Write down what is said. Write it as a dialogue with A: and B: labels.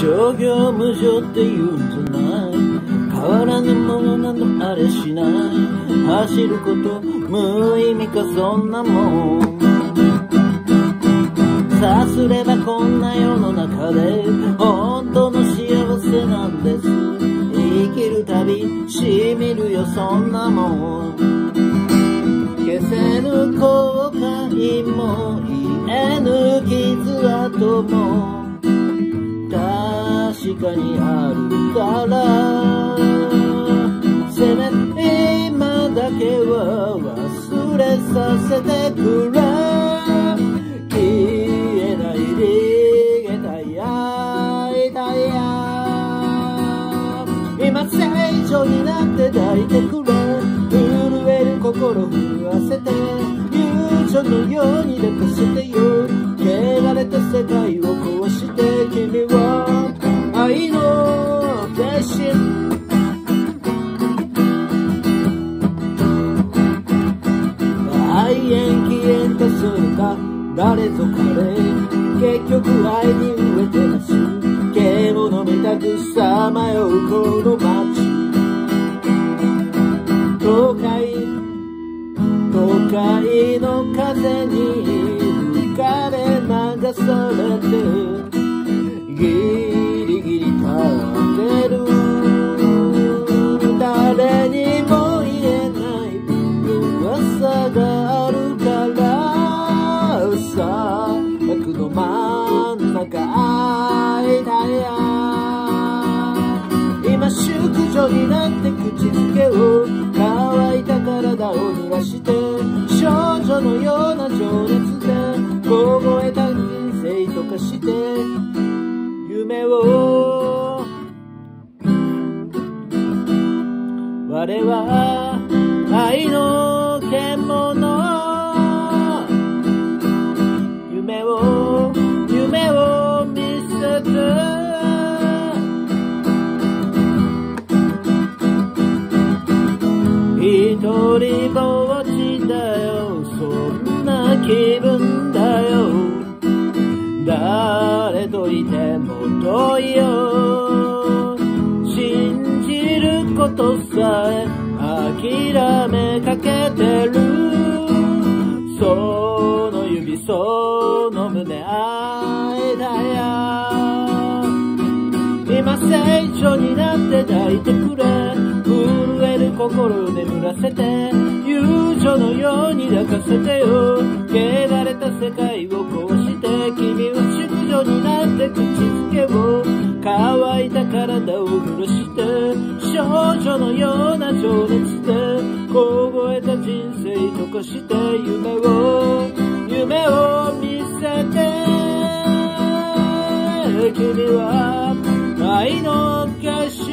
A: 商業無常って言うんじゃない。変わらぬものなどあれしない。走ること無意味かそんなもん。さすればこんな世の中で本当の幸せなんです。生きるたびしみるよそんなもん。消せぬ後悔も癒えぬ傷跡も確かにあるから、せめて今だけは忘れさせてくれ。消えない逃げたい愛だや。今成長になって抱いてくれ。震える心震わせて友情のように抱かせてよ。汚れた世界を壊して君は愛の化身。愛縁起縁とするか誰ぞ彼、結局愛に飢えてます。獣みたくさまようこの街。都会の風に吹かれ流されてギリギリ立ってる。誰にも言えない噂があるからさ、幕の真ん中愛だや。今淑女になって口づけを乾いた体を濡らして少女のような情熱で凍えた人生とかして夢を。我は愛の獣。夢を見せて一人ぼっちだよ、そんな気分だよ。誰といても遠いよ。信じることさえ諦めかけてる。その指その胸愛だや。今成長になって抱いてくれ。震える心を眠らせて友情のように抱かせてよ。汚れた世界を壊して君は淑女になって口づけを乾いた体を濡らして少女のような情熱で凍えた人生溶かして夢を見せて君は愛の化身。